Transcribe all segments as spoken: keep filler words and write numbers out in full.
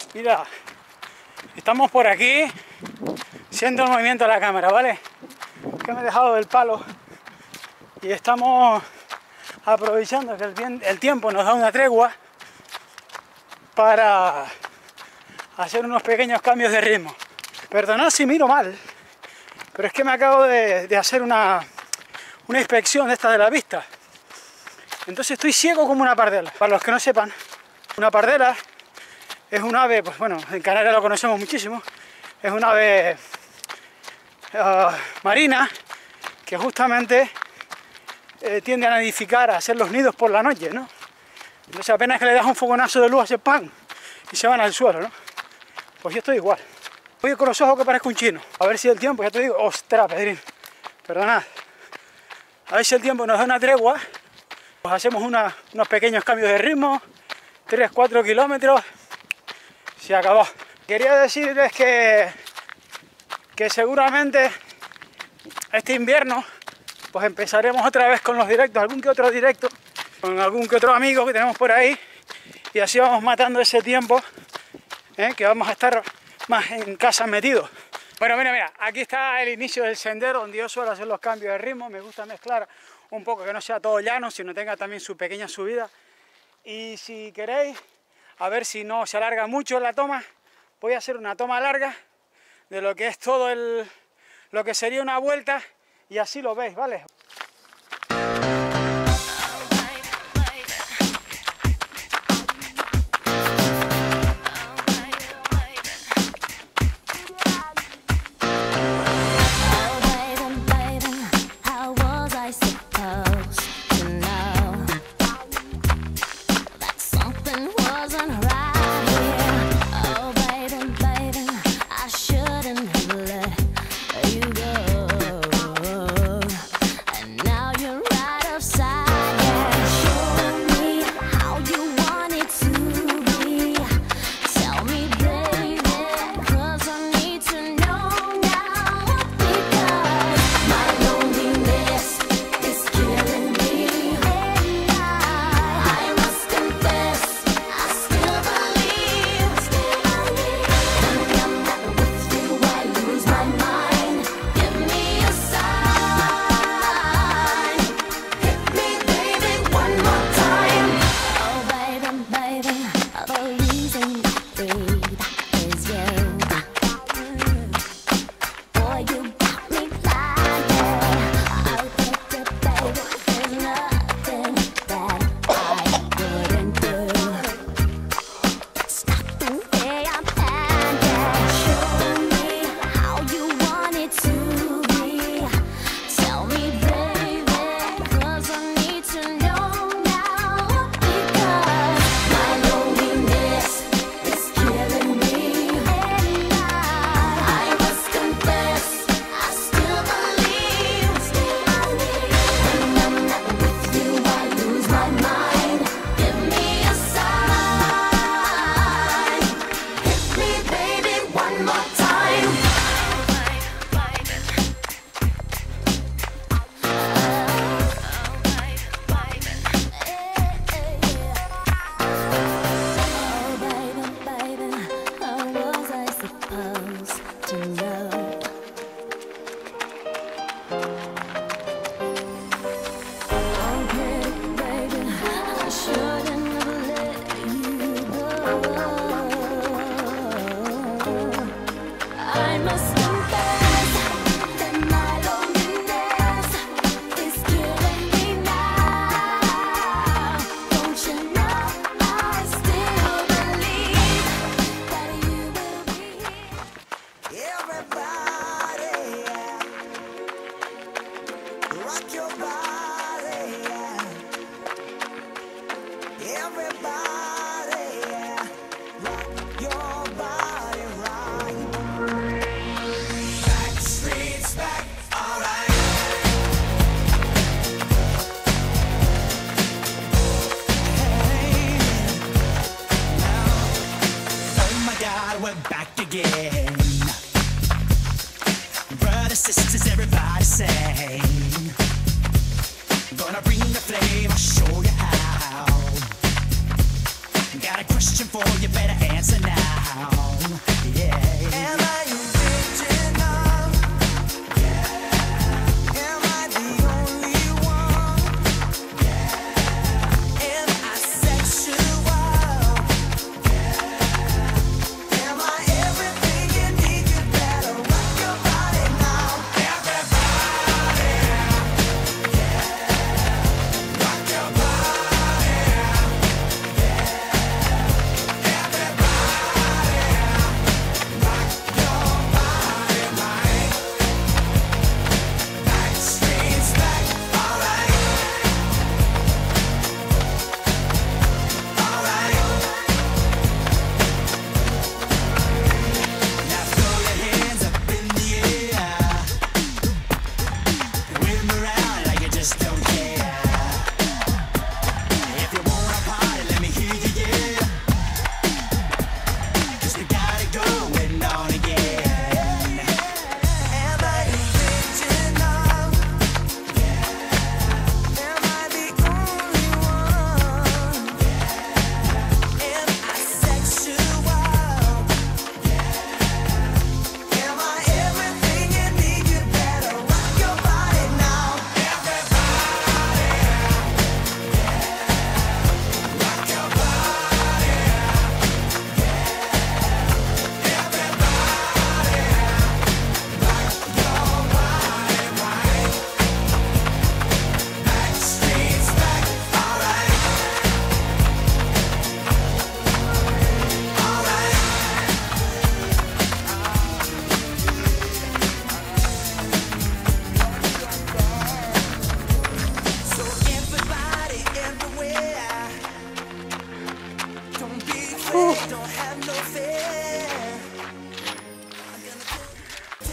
Mira, estamos por aquí, siento el movimiento de la cámara, ¿vale? Que me he dejado del palo y estamos aprovechando que el, bien, el tiempo nos da una tregua para hacer unos pequeños cambios de ritmo. Perdonad si miro mal, pero es que me acabo de, de hacer una, una inspección de esta de la vista. Entonces estoy ciego como una pardela. Para los que no sepan, una pardela es un ave, pues bueno, en Canarias lo conocemos muchísimo, es un ave uh, marina que justamente eh, tienden a nidificar, a hacer los nidos por la noche, ¿no? Entonces apenas que le das un fogonazo de luz hace ¡pam! Y se van al suelo, ¿no? Pues yo estoy igual. Voy con los ojos que parezco un chino. A ver si el tiempo, ya te digo, ostras, Pedrín, perdonad. A ver si el tiempo nos da una tregua, pues hacemos una, unos pequeños cambios de ritmo, tres cuatro kilómetros. Se acabó. Quería decirles que, que seguramente este invierno pues empezaremos otra vez con los directos, algún que otro directo, con algún que otro amigo que tenemos por ahí, y así vamos matando ese tiempo, ¿eh? Que vamos a estar más en casa metidos. Bueno, mira, mira, aquí está el inicio del sendero donde yo suelo hacer los cambios de ritmo. Me gusta mezclar un poco, que no sea todo llano, sino tenga también su pequeña subida. Y si queréis, a ver si no se alarga mucho la toma, voy a hacer una toma larga de lo que es todo el, lo que sería una vuelta, y así lo veis, ¿vale? sisters, everybody sing. Gonna bring the flame, I'll show you how.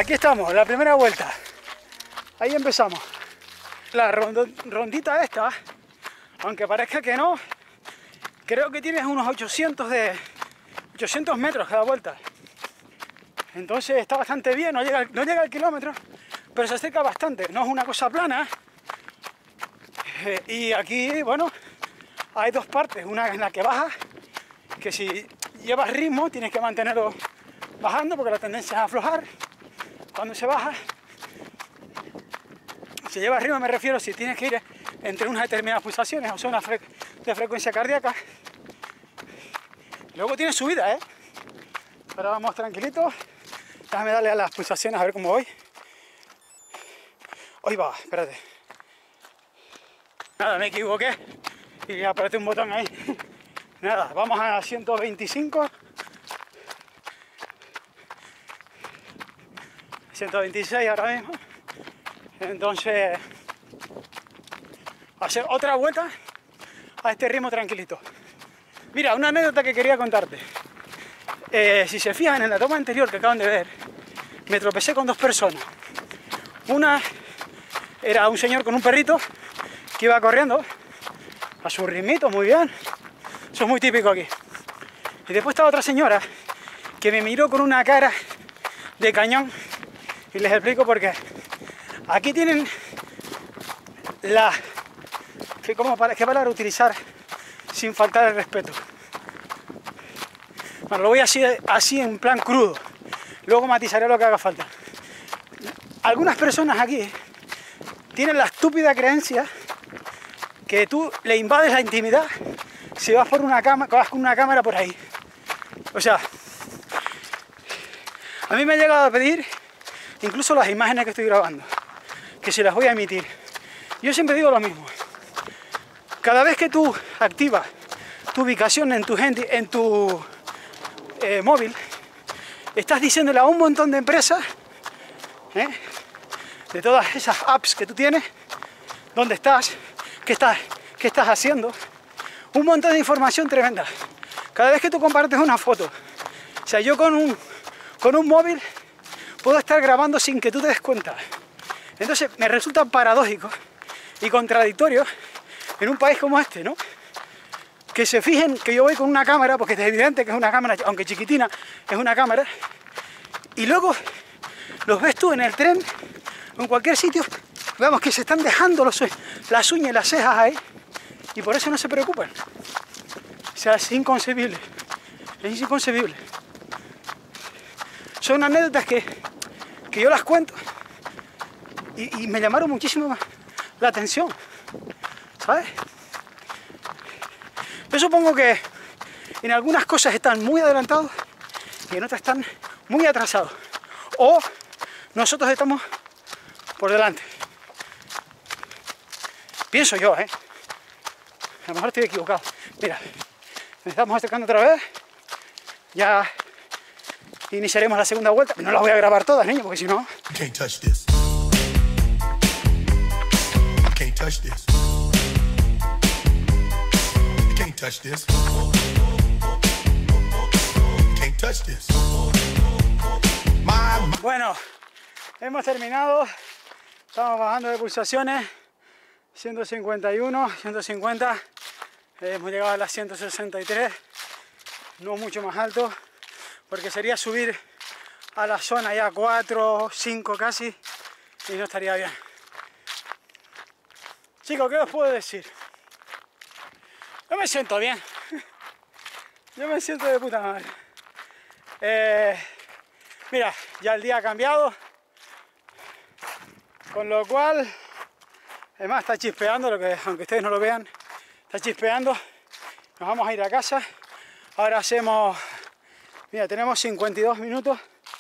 Aquí estamos, la primera vuelta. Ahí empezamos. La rondita esta, aunque parezca que no, creo que tienes unos ochocientos, de, ochocientos metros cada vuelta. Entonces está bastante bien, no llega, no llega al kilómetro, pero se acerca bastante. No es una cosa plana. Eh, y aquí, bueno, hay dos partes. Una en la que bajas, que si llevas ritmo tienes que mantenerlo bajando porque la tendencia es a aflojar cuando se baja. Si llevas ritmo me refiero si tienes que ir entre unas determinadas pulsaciones o zonas fre de frecuencia cardíaca. Luego tiene subida, ¿eh? Ahora vamos tranquilitos. Déjame darle a las pulsaciones a ver cómo voy. Hoy va, espérate. Nada, me equivoqué y apreté un botón ahí. Nada, vamos a ciento veinticinco. ciento veintiséis ahora mismo. Entonces, hacer otra vuelta a este ritmo tranquilito. Mira, una anécdota que quería contarte. Eh, si se fijan en la toma anterior que acaban de ver, me tropecé con dos personas. Una era un señor con un perrito que iba corriendo a su ritmito, muy bien. Eso es muy típico aquí. Y después estaba otra señora que me miró con una cara de cañón. Y les explico por qué. Aquí tienen la... ¿Cómo, ¿Qué palabra utilizar sin faltar el respeto? Bueno, lo voy así, así en plan crudo. Luego matizaré lo que haga falta. Algunas personas aquí tienen la estúpida creencia que tú le invades la intimidad si vas, por una cama, vas con una cámara por ahí. O sea, a mí me ha llegado a pedir incluso las imágenes que estoy grabando, que se las voy a emitir. Yo siempre digo lo mismo. Cada vez que tú activas tu ubicación en tu, en tu eh, móvil, estás diciéndole a un montón de empresas, ¿eh? de todas esas apps que tú tienes, dónde estás, qué estás, qué estás haciendo, un montón de información tremenda. Cada vez que tú compartes una foto, o sea, yo con un, con un móvil puedo estar grabando sin que tú te des cuenta. Entonces me resulta paradójico y contradictorio en un país como este, ¿no? Que se fijen que yo voy con una cámara, porque es evidente que es una cámara, aunque chiquitina, es una cámara, y luego los ves tú en el tren o en cualquier sitio, vemos que se están dejando los, las uñas y las cejas ahí, y por eso no se preocupan. O sea, es inconcebible, es inconcebible. Son anécdotas que, que yo las cuento y, y me llamaron muchísimo la atención, ¿sabes? Yo supongo que en algunas cosas están muy adelantados y en otras están muy atrasados. O nosotros estamos por delante. Pienso yo, ¿eh? A lo mejor estoy equivocado. Mira, nos estamos acercando otra vez. Ya iniciaremos la segunda vuelta. No la voy a grabar todas, niño, porque si no... You can't touch this. You can't touch this. You can't touch this. You can't touch this. My, my. Bueno, hemos terminado. Estamos bajando de pulsaciones. ciento cincuenta y uno, ciento cincuenta. Eh, hemos llegado a las ciento sesenta y tres. No mucho más alto, porque sería subir a la zona ya cuatro, cinco casi, y no estaría bien. Chicos, ¿qué os puedo decir? Yo me siento bien. Yo me siento de puta madre. Eh, mira, ya el día ha cambiado, con lo cual, además está chispeando, lo que, aunque ustedes no lo vean, está chispeando. Nos vamos a ir a casa. Ahora hacemos, mira, tenemos cincuenta y dos minutos,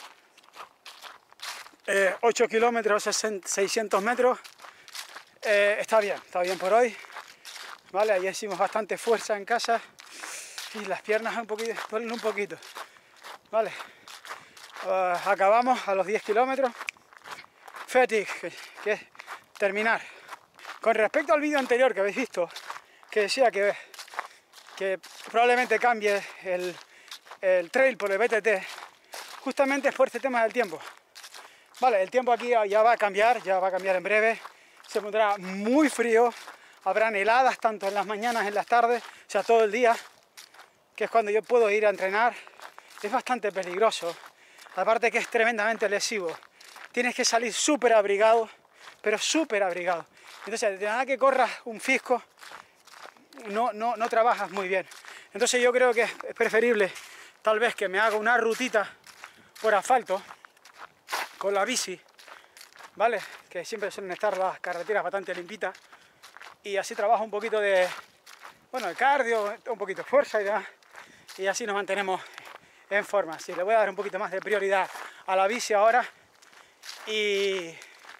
eh, ocho kilómetros, seiscientos metros. Eh, está bien, está bien por hoy. Vale, ayer hicimos bastante fuerza en casa y las piernas un poquito, duelen un poquito. Vale, uh, acabamos a los diez kilómetros. Fatigue, que, que es terminar. Con respecto al vídeo anterior que habéis visto, que decía que, que probablemente cambie el, el trail por el B T T, justamente es por este tema del tiempo. Vale, el tiempo aquí ya va a cambiar, ya va a cambiar en breve. Se pondrá muy frío, habrán heladas tanto en las mañanas, en las tardes, o sea, todo el día, que es cuando yo puedo ir a entrenar. Es bastante peligroso, aparte que es tremendamente lesivo. Tienes que salir súper abrigado, pero súper abrigado. Entonces, de nada que corras un fisco, no, no, no trabajas muy bien. Entonces yo creo que es preferible tal vez que me haga una rutita por asfalto con la bici, ¿vale? Que siempre suelen estar las carreteras bastante limpitas, y así trabajo un poquito de, bueno, de cardio, un poquito de fuerza y demás, y así nos mantenemos en forma. Sí, le voy a dar un poquito más de prioridad a la bici ahora, y...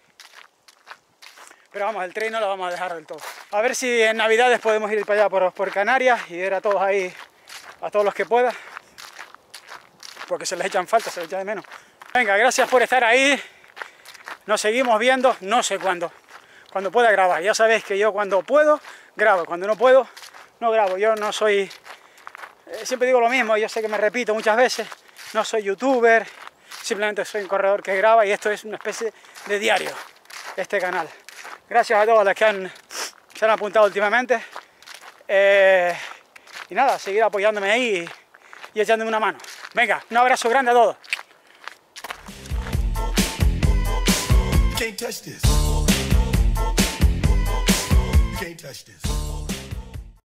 pero vamos, el tren no lo vamos a dejar del todo. A ver si en Navidades podemos ir para allá por, por Canarias y ver a todos ahí, a todos los que pueda, porque se les echan falta, se les echa de menos. Venga, gracias por estar ahí. Nos seguimos viendo, no sé cuándo. Cuando pueda grabar. Ya sabéis que yo cuando puedo, grabo. Cuando no puedo, no grabo. Yo no soy... Eh, siempre digo lo mismo, yo sé que me repito muchas veces. No soy youtuber, simplemente soy un corredor que graba, y esto es una especie de diario, este canal. Gracias a todos los que han, se han apuntado últimamente. Eh, y nada, seguir apoyándome ahí y, y echándome una mano. Venga, un abrazo grande a todos. You can't touch this. You can't touch this.